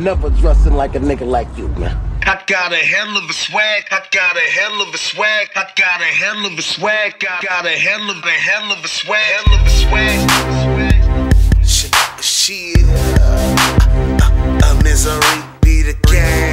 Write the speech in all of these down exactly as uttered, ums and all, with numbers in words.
never dressing like a nigga like you, man. I got a hell of a swag, I got a hell of a swag, I got a hell of a swag, got, got a hell of a hell of a swag, hell of a swag. Shit, shit, uh, a misery be the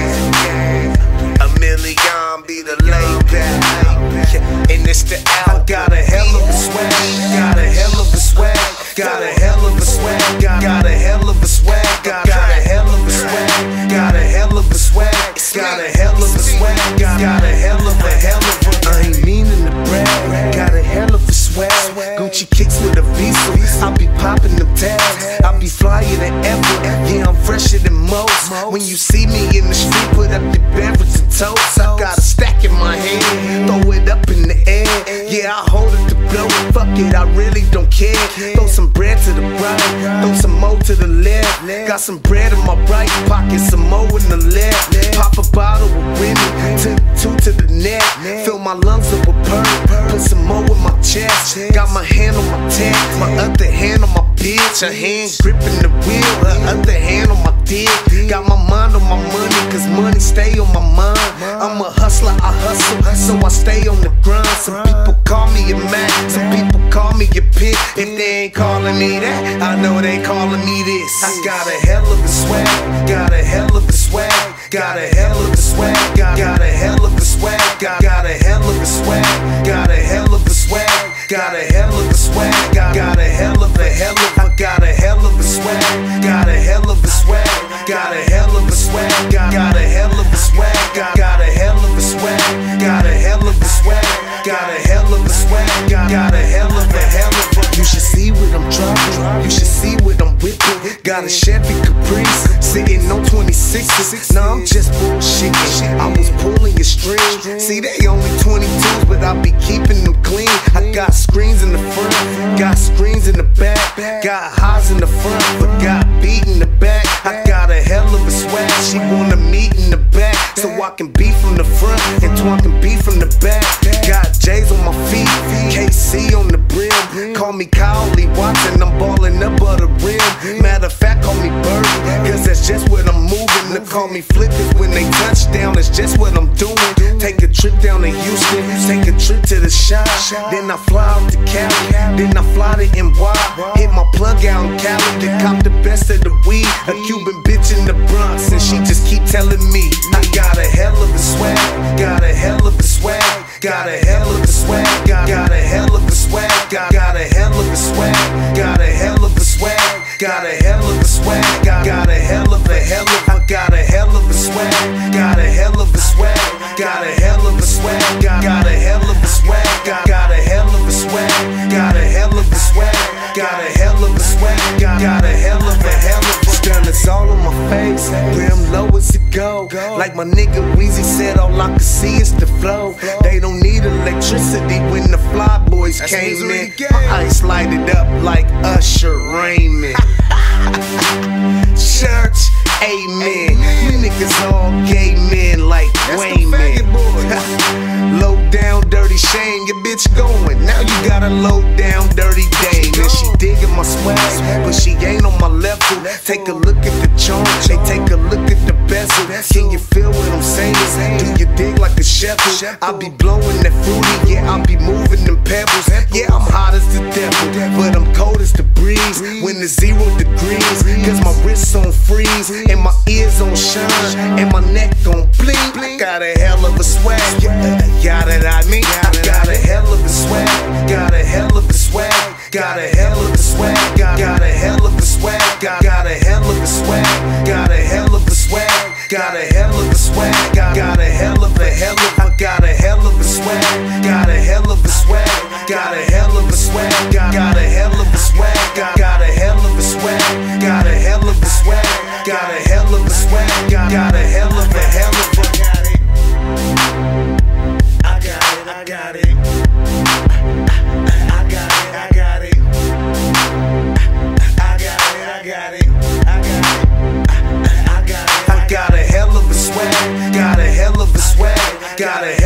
gang, a million be the lay back, and it's the L. Got a hell of a swag, got a hell of a swag, got a hell of a swag, got, got a hell of a swag, got, got a hell of a swag, got a hell of a swag. Got a hell of a swag, got, got a hell of a hell of a. I ain't meaning to brag, got a hell of a swag. Gucci kicks with a visa, I be popping them tags, I be flyer than ever. Yeah, I'm fresher than most. When you see me in the street, put up your beverage and toast. I got a stack in my hand, throw it up in the air. Yeah, I hold it to blow it, fuck it, I really don't care. Throw some bread to the right, throw some more to the left. Got some bread in my right pocket, some more in the left. Pop a bottle of Remy, two, two to the neck. Fill my lungs up with purr, put some more in my chest. Got my hand on my tag, my other hand on my bitch. Her hand gripping the wheel, her other hand on my dick. Got my mind on my money, cause money stay on my mind. I'm a hustler, I hustle, so I stay on the grind. Some people call me a Mac, some people call me a pig. If they ain't calling me that, I know they calling me this. I got a hell of a swag, got a hell of a swag, got a hell of a swag, got, got a hell of a swag, got, got a hell of a swag, got a hell of a swag, got a hell of a swag, got, got a hell of a hell of a, got a hell of a swag, got a hell of a swag, got a hell of a swag, got, got a hell of a swag, got, got a hell of a swag, got a hell of a swag, got a hell of a swag, got, got a hell of a hell of a. You should see what I'm dropping, you should see what I'm whipping. Got a Chevy Caprice, sitting on twenty-sixes. Nah, I'm just bullshitting, I was pulling your string. See, they only twenty-twos, but I be keeping them clean. I got screens in the front, got screens in the back, got highs in the front, but got beat in the back. I got a hell of a swag, she wanna meet in the back, so I can be from the front and Twan can be from the back. Got J's on my feet, K C on the brim. Call me Kyle Watson, I'm ballin' up of the rim. Matter of fact, call me Bird, cause that's just what I'm moving. To call me Flippers when they touch down, that's just what I'm doing. Take a trip down to Houston, take a trip to the shop, then I fly out to Cali, then I fly to N Y. Hit my plug out in Cali, then cop the best of the weed. A Cuban bitch in the Bronx, and she just keep telling me I got a hell of a swag, got a hell of a swag, got a hell of a swag, got, got a hell of a swag, got, got a hell of a swag, got a hell of a swag, got a hell of a swag, got, got a hell of a hell of a, got a hell of a swag, got a hell of a swag, got a hell of a swag, got, got a hell of a swag, got, got a hell of a swag, got a hell of a swag, got a hell of a swag, got, got a hell of a hell of a. Diamonds all on my face, brim low as it go. Like my nigga Weezy said, all I can see is the flow. They don't need electricity when the fly boys came in. My ice lighted up like Usher Raymond. Church, amen. You niggas all gay men like Wayman. Low down, dirty shame. Your bitch going, now you got a low down, dirty dame. And she digging my swag, but she ain't on my level. Take a look at the charm, they take a look at the bezel. Can you feel what I'm saying? Do you dig like a shovel? I be blowing that fruity, yeah, I be moving them pebbles. Yeah, I'm hot as the devil, but I'm cold as the breeze when it's zero degrees. Cause my wrist's on freeze, and my ears on shine, and my neck on bling. I got a hell of a swag, got it, I mean, I got a hell of a swag, got a hell of a swag, got a hell of a swag, got, got a hell of a swag, got, got a hell of a swag, got a hell of a swag, got a hell of a swag, got, got a hell of a hell of a, got a hell of a swag, got a hell of a swag, got a hell of a swag, got, got a hell of a swag, got, got a hell of a swag, got a hell of a swag, got a hell of a swag, got, got a hell of a hell of a. I got it, I got it, I got it, I got it, I got it, I got it, I got it, I got it, I got a hell of a swag, got a hell of a swag, got a